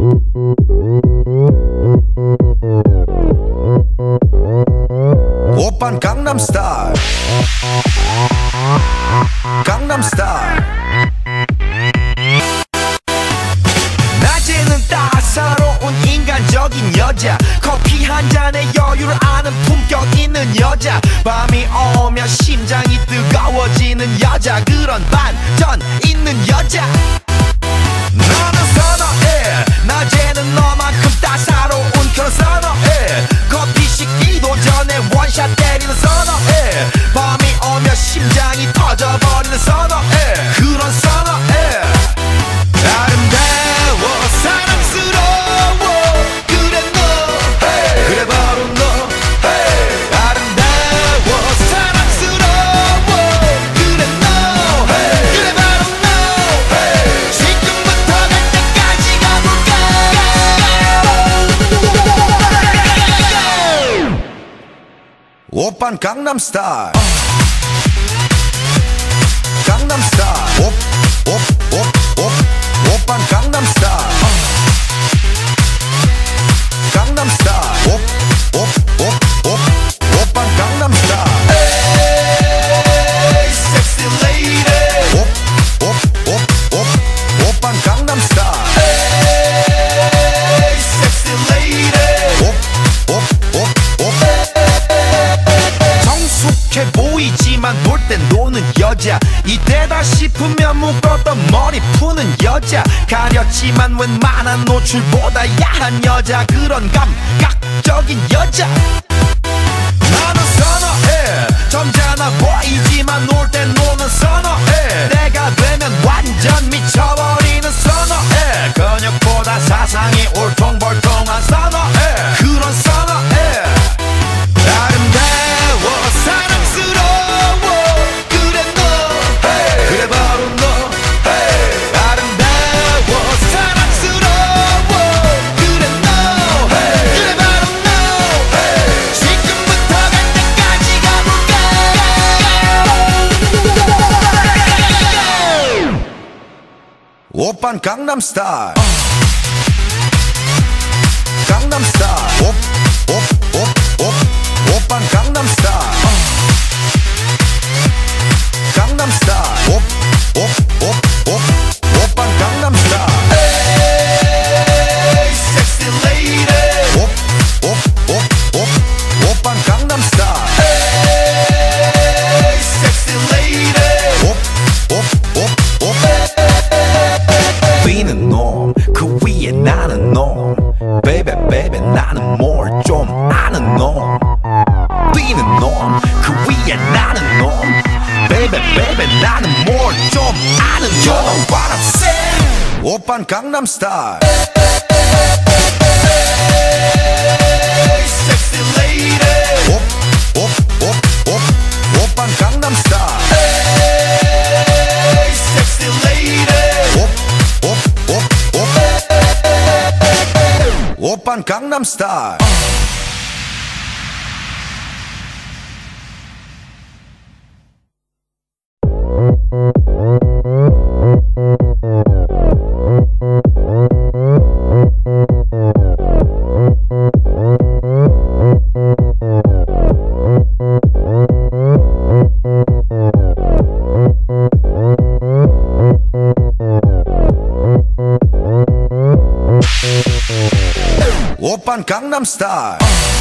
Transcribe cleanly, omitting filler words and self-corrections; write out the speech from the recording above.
오빤 강남스타일 강남스타일 낮에는 따사로운 인간적인 여자 커피 한 잔에 여유를 아는 품격 있는 여자 밤이 오면 심장이 뜨거워지는 여자 그런 반전 있는 여자 나는 선어해 낮에는 너만큼 따사로운 그런 선어해 커피 식기도 전에 원샷 때리는 선어해 밤이 오면 심장이 터져버리는 선어해 그런 선어해 아름다워 사랑스러워 그래 너 hey. 그래 바로 너 hey. 아름다워 사랑스러워 그래 너 hey. 그래 바로 너 hey. 지금부터 갈 때까지 가볼까 오빤 강남스타일 강남스타일 오빤 강남스타일 강남스타일 오빤 강남스타일 에이 섹시 레이디 오빤 강남스타일 에이 섹시 레이디 성숙해 보이지만 놀 땐 노는 여자 이때다 싶으면 묶었던 머리 푸는 여자 가렸지만 웬만한 노출보다 야한 여자 그런 감각적인 여자 나는 선어해 점잖아 보이지만 놀 땐 노는 선어해 내가 되면 완전 미쳐버리는 선어해 근육보다 사상이 울퉁불퉁한 선어해 그런 선어해 아름다워 사랑스러워 그래 너 hey. 그래 바로 너 hey. 아름다워 사랑스러워 그래 너 hey. 그래 바로 너 hey. 지금부터 갈 때까지 가볼까 오빤 강남스타일 강남스타일 오빤 강남스타일 강남스타일 오빤 강남스타일 에이 섹시 레이디 오빤 강남스타일 에이 섹시 레이디 뛰는 놈 그 위에 나는 놈 베이베 베이베 나는 뭘 좀 아는 놈 뛰는 놈 그 위에 나는 놈 베이베 베이베 나는 뭘 좀 아는 놈 You know what I'm saying 오빤 강남스타일 에이 섹시 레이디 오빤 강남스타일 에이 섹시 레이디 오빤 강남스타일 오빤 강남스타일